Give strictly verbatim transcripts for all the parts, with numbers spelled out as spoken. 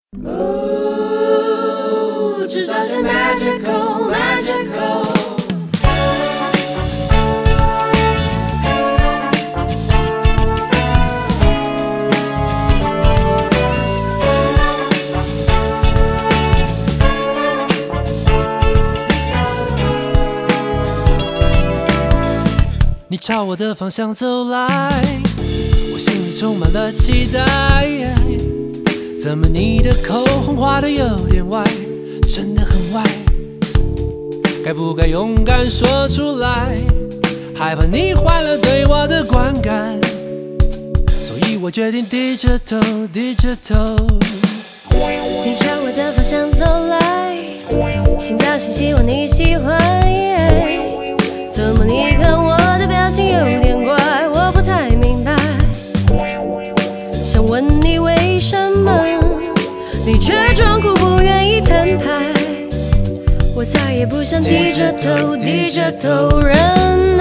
哦，至少是 magical magical。 你朝我的方向走来，我心里充满了期待。怎么你的口红画得有点歪，真的很歪？该不该勇敢说出来？害怕你坏了对我的观感，所以我决定低着头，低着头。 你朝我的方向走来，心脏是希望你喜欢。怎么你看我的表情有点怪，我不太明白。想问你为什么，你却装酷不愿意摊牌。我再也不想低着头，低着头忍耐。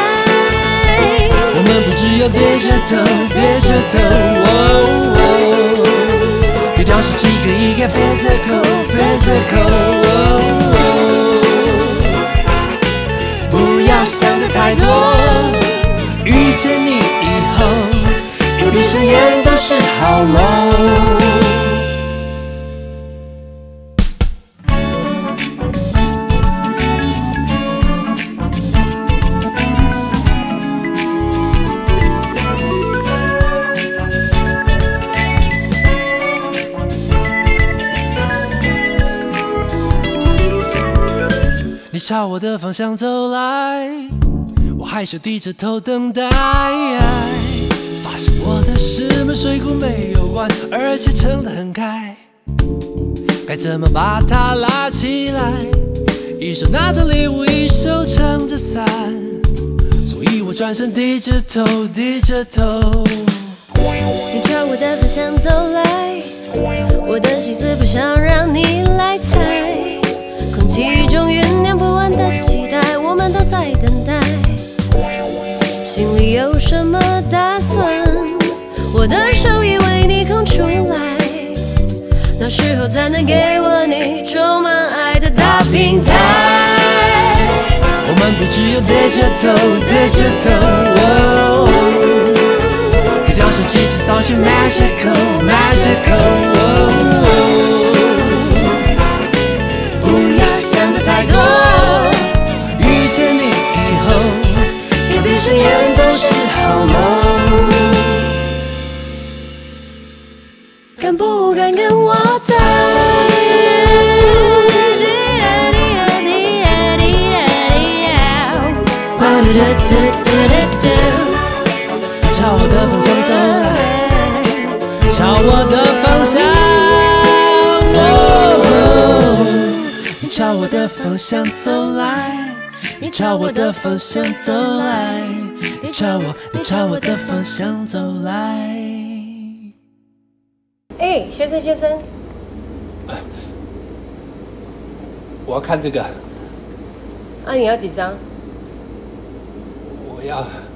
我们不只有低着头，低着头。哦哦，对调是几个一个 physical physical。哦哦，不要想得太多，遇见你以后，一闭上眼都是好梦。你朝我的方向走来，我害羞低着头等待。发现我的石门水库没有关，而且撑得很开，该怎么把它拉起来？一手拿着礼物，一手撑着伞，所以我转身低着头，低着头。 你朝我的方向走来，我的心思不想让你来猜。空气中酝酿不完的期待，我们都在等待。心里有什么打算？我的手已为你空出来，那时候才能给我你充满爱的大平台。 我们不只有低着头，低着头。哦，低调是几只扫兴 magical magical。哦哦，想的太多，遇见你以后，一闭上眼都是好梦。 敢不敢跟我在？ 朝我的方向走来，朝我的方向。哦哦，你朝我的方向走来，你朝我的方向走来，你朝我，你朝我的方向走来。 哎，学生学生， 我要看这个。 啊，你要几张？ 我要。